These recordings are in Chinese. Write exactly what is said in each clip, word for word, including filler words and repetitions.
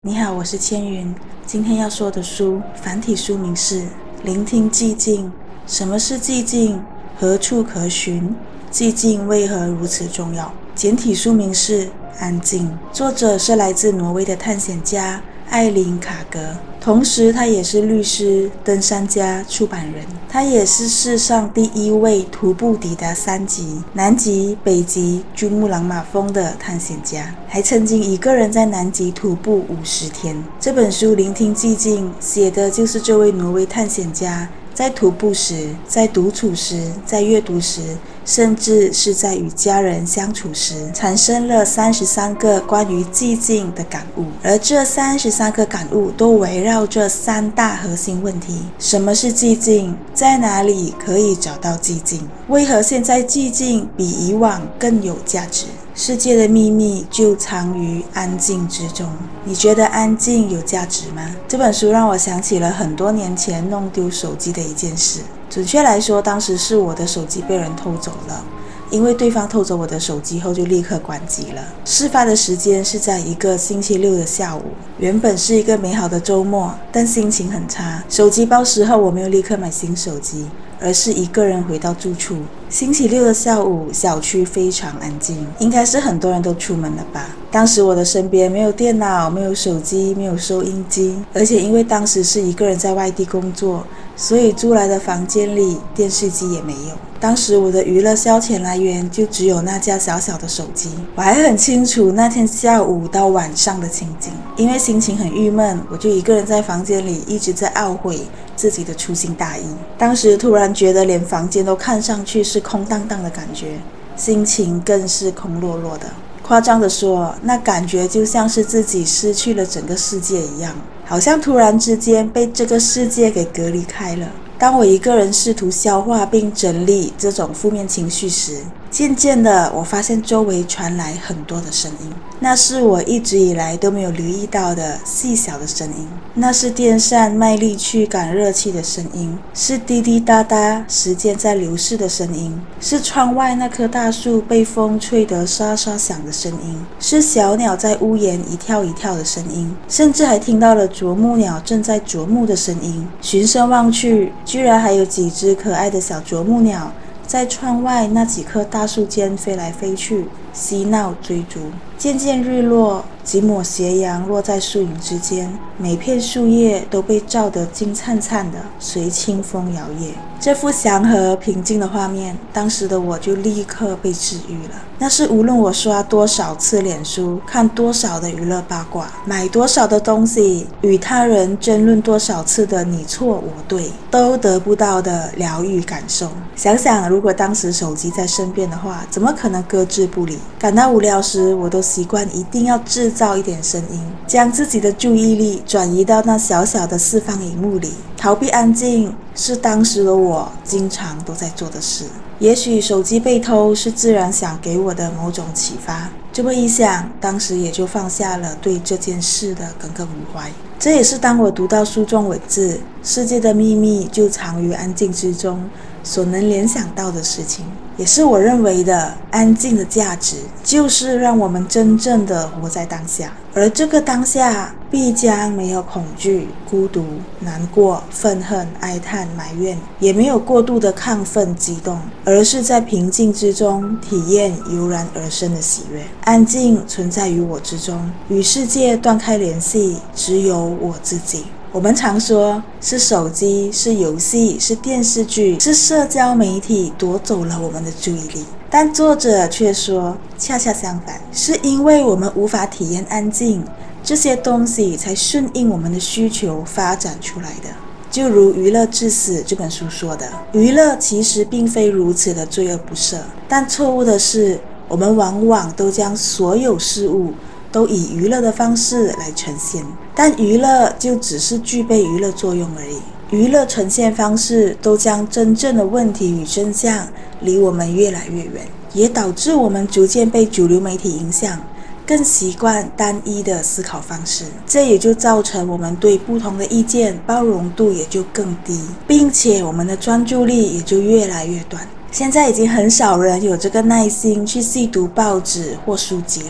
你好，我是千云。今天要说的书，繁体书名是《聆听寂静》。什么是寂静？何处可寻？寂静为何如此重要？简体书名是《安静》，作者是来自挪威的探险家艾琳·卡格，同时他也是律师、登山家、出版人。他也是世上第一位徒步抵达三极、南极、北极、珠穆朗玛峰的探险家，还曾经一个人在南极徒步五十天。这本书《聆听寂静》写的就是这位挪威探险家在徒步时，在独处时，在阅读时，甚至是在与家人相处时，产生了三十三个关于寂静的感悟。而这三十三个感悟都围绕着三大核心问题：什么是寂静？在哪里可以找到寂静？为何现在寂静比以往更有价值？世界的秘密就藏于安静之中。你觉得安静有价值吗？这本书让我想起了很多年前弄丢手机的一件事。准确来说，当时是我的手机被人偷走了，因为对方偷走我的手机后就立刻关机了。事发的时间是在一个星期六的下午，原本是一个美好的周末，但心情很差。手机报失后，我没有立刻买新手机，而是一个人回到住处。星期六的下午，小区非常安静，应该是很多人都出门了吧。当时我的身边没有电脑，没有手机，没有收音机，而且因为当时是一个人在外地工作，所以租来的房间里电视机也没有。当时我的娱乐消遣来源就只有那架小小的手机。我还很清楚那天下午到晚上的情景，因为心情很郁闷，我就一个人在房间里一直在懊悔自己的粗心大意。当时突然觉得连房间都看上去是空荡荡的感觉，心情更是空落落的。夸张地说，那感觉就像是自己失去了整个世界一样，好像突然之间被这个世界给隔离开了。当我一个人试图消化并整理这种负面情绪时，渐渐的我发现周围传来很多的声音，那是我一直以来都没有留意到的细小的声音。那是电扇卖力去赶热气的声音，是滴滴答答时间在流逝的声音，是窗外那棵大树被风吹得沙沙响的声音，是小鸟在屋檐一跳一跳的声音，甚至还听到了啄木鸟正在啄木的声音。循声望去，居然还有几只可爱的小啄木鸟在窗外那几棵大树间飞来飞去，嬉闹追逐。渐渐日落，几抹斜阳落在树影之间，每片树叶都被照得金灿灿的，随清风摇曳。这幅祥和平静的画面，当时的我就立刻被治愈了。那是无论我刷多少次脸书，看多少的娱乐八卦，买多少的东西，与他人争论多少次的你错我对，都得不到的疗愈感受。想想如果当时手机在身边的话，怎么可能搁置不理？感到无聊时，我都习惯一定要制造一点声音，将自己的注意力转移到那小小的四方荧幕里。逃避安静是当时的我经常都在做的事。也许手机被偷是自然想给我的某种启发，这么一想，当时也就放下了对这件事的耿耿于怀。这也是当我读到书中文字“世界的秘密就藏于安静之中”所能联想到的事情，也是我认为的安静的价值，就是让我们真正的活在当下。而这个当下必将没有恐惧、孤独、难过、愤恨、哀叹、埋怨，也没有过度的亢奋、激动，而是在平静之中体验油然而生的喜悦。安静存在于我之中，与世界断开联系，只有我自己。我们常说是手机、是游戏、是电视剧、是社交媒体夺走了我们的注意力，但作者却说恰恰相反，是因为我们无法体验安静，这些东西才顺应我们的需求发展出来的。就如《娱乐至死》这本书说的，娱乐其实并非如此的罪恶不赦，但错误的是，我们往往都将所有事物都以娱乐的方式来呈现，但娱乐就只是具备娱乐作用而已。娱乐呈现方式都将真正的问题与真相离我们越来越远，也导致我们逐渐被主流媒体影响，更习惯单一的思考方式，这也就造成我们对不同的意见包容度也就更低，并且我们的专注力也就越来越短。现在已经很少人有这个耐心去细读报纸或书籍了。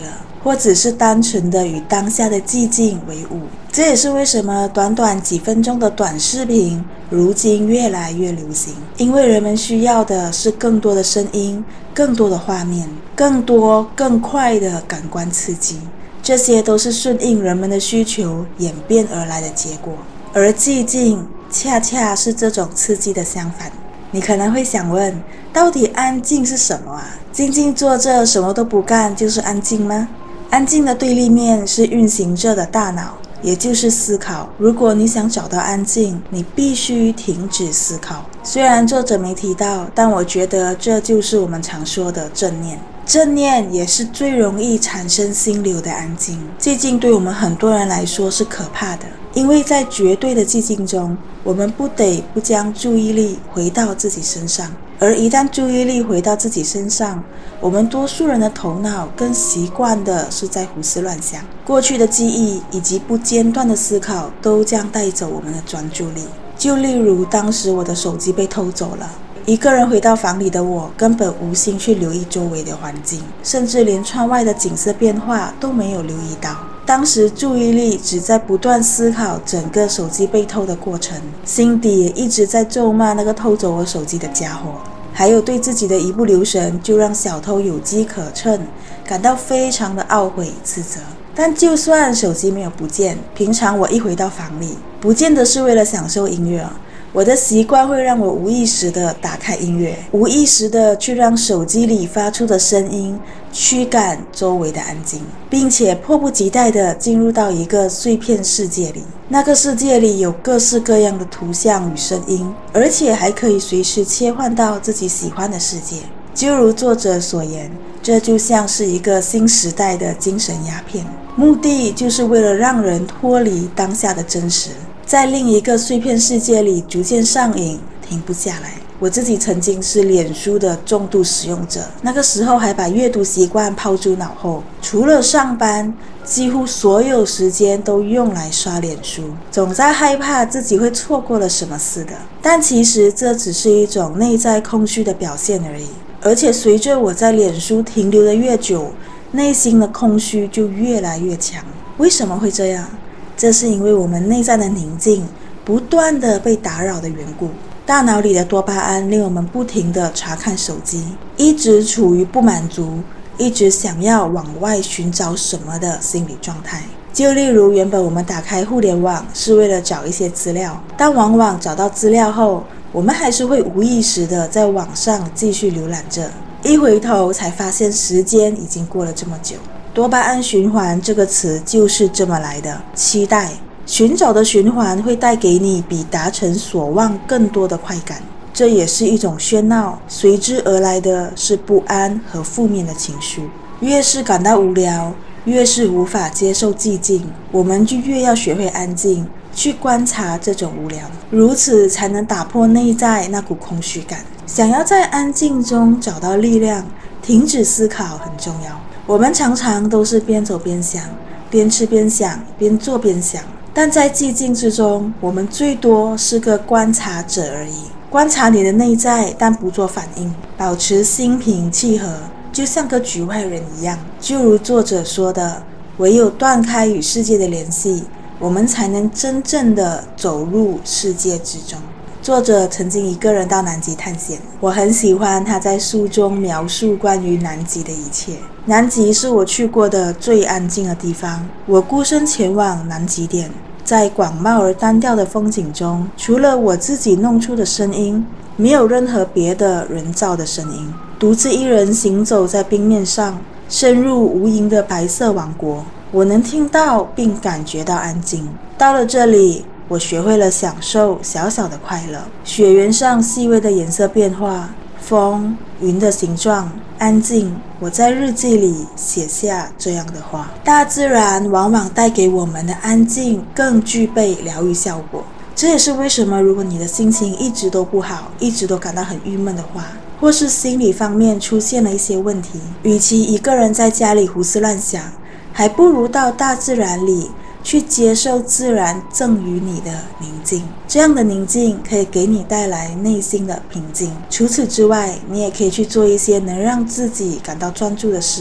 或只是单纯的与当下的寂静为伍。这也是为什么短短几分钟的短视频如今越来越流行，因为人们需要的是更多的声音，更多的画面，更多更快的感官刺激，这些都是顺应人们的需求演变而来的结果。而寂静恰恰是这种刺激的相反。你可能会想问，到底安静是什么啊？静静坐着什么都不干就是安静吗？安静的对立面是运行着的大脑，也就是思考。如果你想找到安静，你必须停止思考。虽然作者没提到，但我觉得这就是我们常说的正念。正念也是最容易产生心流的安静。寂静对我们很多人来说是可怕的，因为在绝对的寂静中，我们不得不将注意力回到自己身上。而一旦注意力回到自己身上，我们多数人的头脑更习惯的是在胡思乱想，过去的记忆以及不间断的思考都将带走我们的专注力。就例如当时我的手机被偷走了，一个人回到房里的我根本无心去留意周围的环境，甚至连窗外的景色变化都没有留意到。当时注意力只在不断思考整个手机被偷的过程，心底也一直在咒骂那个偷走我手机的家伙，还有对自己的一不留神就让小偷有机可乘，感到非常的懊悔自责。但就算手机没有不见，平常我一回到房里，不见得是为了享受音乐，我的习惯会让我无意识地打开音乐，无意识地去让手机里发出的声音驱赶周围的安静，并且迫不及待地进入到一个碎片世界里。那个世界里有各式各样的图像与声音，而且还可以随时切换到自己喜欢的世界。就如作者所言，这就像是一个新时代的精神鸦片，目的就是为了让人脱离当下的真实，在另一个碎片世界里逐渐上瘾，停不下来。我自己曾经是脸书的重度使用者，那个时候还把阅读习惯抛诸脑后，除了上班，几乎所有时间都用来刷脸书，总在害怕自己会错过了什么似的。但其实这只是一种内在空虚的表现而已，而且随着我在脸书停留的越久，内心的空虚就越来越强。为什么会这样？这是因为我们内在的宁静不断的被打扰的缘故。大脑里的多巴胺令我们不停地查看手机，一直处于不满足，一直想要往外寻找什么的心理状态。就例如原本我们打开互联网是为了找一些资料，但往往找到资料后，我们还是会无意识地在网上继续浏览着，一回头才发现时间已经过了这么久。多巴胺循环这个词就是这么来的，期待寻找的循环会带给你比达成所望更多的快感，这也是一种喧闹，随之而来的是不安和负面的情绪。越是感到无聊，越是无法接受寂静，我们就越要学会安静，去观察这种无聊，如此才能打破内在那股空虚感。想要在安静中找到力量，停止思考很重要。我们常常都是边走边想，边吃边想，边做边想，但在寂静之中，我们最多是个观察者而已，观察你的内在，但不做反应，保持心平气和，就像个局外人一样。就如作者说的，唯有断开与世界的联系，我们才能真正的走入世界之中。作者曾经一个人到南极探险，我很喜欢他在书中描述关于南极的一切。南极是我去过的最安静的地方，我孤身前往南极点，在广袤而单调的风景中，除了我自己弄出的声音，没有任何别的人造的声音。独自一人行走在冰面上，深入无垠的白色王国，我能听到并感觉到安静。到了这里，我学会了享受小小的快乐，雪原上细微的颜色变化，风、云的形状，安静。我在日记里写下这样的话：大自然往往带给我们的安静更具备疗愈效果。这也是为什么如果你的心情一直都不好，一直都感到很郁闷的话，或是心理方面出现了一些问题，与其一个人在家里胡思乱想，还不如到大自然里去接受自然赠予你的宁静。这样的宁静可以给你带来内心的平静。除此之外，你也可以去做一些能让自己感到专注的事。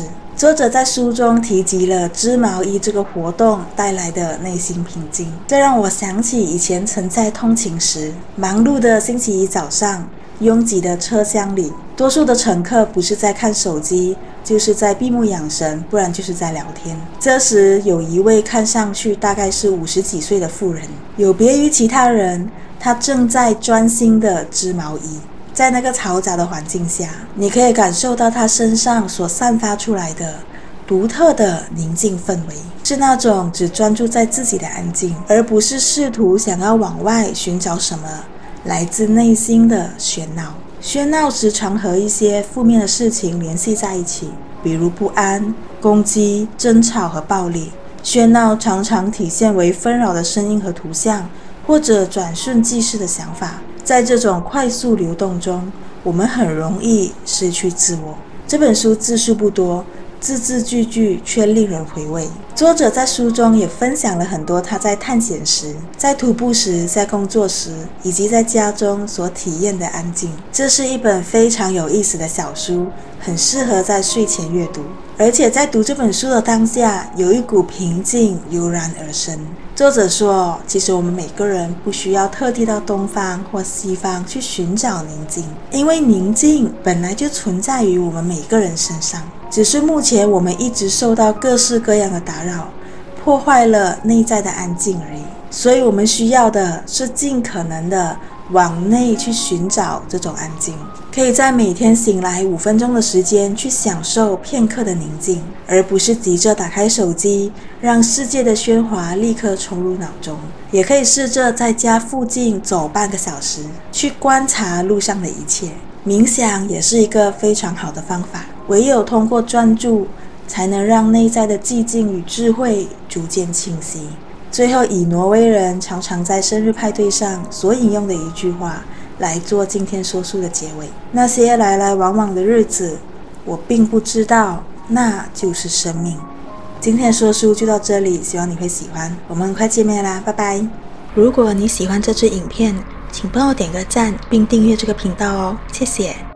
作者在书中提及了织毛衣这个活动带来的内心平静，这让我想起以前曾在通勤时，忙碌的星期一早上，拥挤的车厢里，多数的乘客不是在看手机，就是在闭目养神，不然就是在聊天。这时有一位看上去大概是五十几岁的妇人，有别于其他人，她正在专心的织毛衣。在那个嘈杂的环境下，你可以感受到她身上所散发出来的独特的宁静氛围，是那种只专注在自己的安静，而不是试图想要往外寻找什么来自内心的喧闹。喧闹时常和一些负面的事情联系在一起，比如不安、攻击、争吵和暴力。喧闹常常体现为纷扰的声音和图像，或者转瞬即逝的想法。在这种快速流动中，我们很容易失去自我。这本书字数不多，字字句句却令人回味。作者在书中也分享了很多他在探险时、在徒步时、在工作时以及在家中所体验的安静。这是一本非常有意思的小书，很适合在睡前阅读。而且在读这本书的当下，有一股平静油然而生。作者说，其实我们每个人不需要特地到东方或西方去寻找宁静，因为宁静本来就存在于我们每个人身上，只是目前我们一直受到各式各样的打扰，破坏了内在的安静而已。所以我们需要的是尽可能的往内去寻找这种安静，可以在每天醒来五分钟的时间去享受片刻的宁静，而不是急着打开手机，让世界的喧哗立刻冲入脑中。也可以试着在家附近走半个小时，去观察路上的一切。冥想也是一个非常好的方法，唯有通过专注，才能让内在的寂静与智慧逐渐清晰。最后以挪威人常常在生日派对上所引用的一句话来做今天说书的结尾：那些来来往往的日子，我并不知道那就是生命。今天的说书就到这里，希望你会喜欢，我们很快见面啦，拜拜。如果你喜欢这支影片，请帮我点个赞并订阅这个频道哦，谢谢。